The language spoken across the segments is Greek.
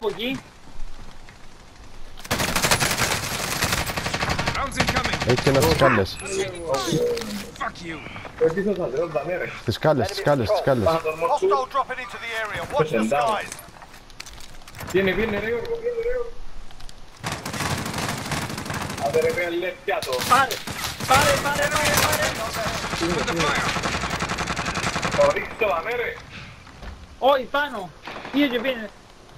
από εκεί. Έχει και ένα στις σκάλες. Στις σκάλες, στις σκάλες, στις σκάλες. Viene, viene, Reo, viene, Reo. Άντε ρε, ρε, λέει πιάτο. Πάρε. Το ρίξεις το δαμέ, ρε. Όχι, πάνω. Πήγε και πήγαινε.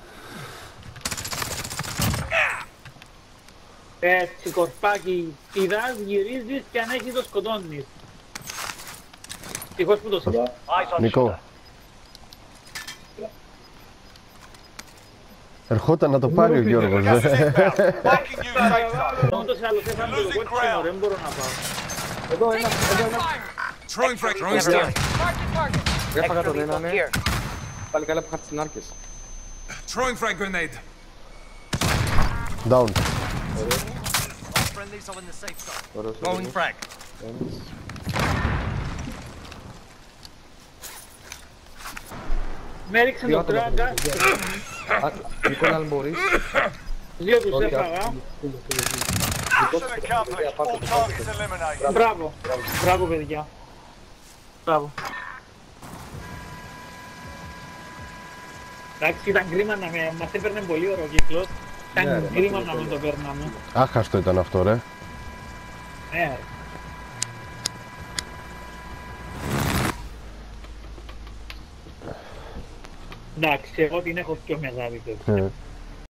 Έτσι, κορπάκι, πηδάς, γυρίζεις και αν έχει το σκοτώνεις. Ευτυχώς που το σύστημα. Νικό. Ερχόταν να το πάρει ο Γιώργος. Όντως άλλος έφανε το κότσινο, δεν μπορώ να πάω. Εδώ ένα. Έφαγα τον έναν, ναι. Πάλι καλά που είχα τις νάρκες. Down. Με έριξε το τράγκα. Νικόλα, αν μπορείς. Δύο τους έφαγα. Μπράβο. Μπράβο παιδιά. Μπράβο. Εντάξει, ήταν κρίμα να μας έπαιρνε πολύ ωραίο κύκλος. Ήταν κρίμα να μην το παίρναμε. Άχαστο ήταν αυτό, ρε. Ναι. Εντάξει, εγώ την έχω πιο μεγάλη.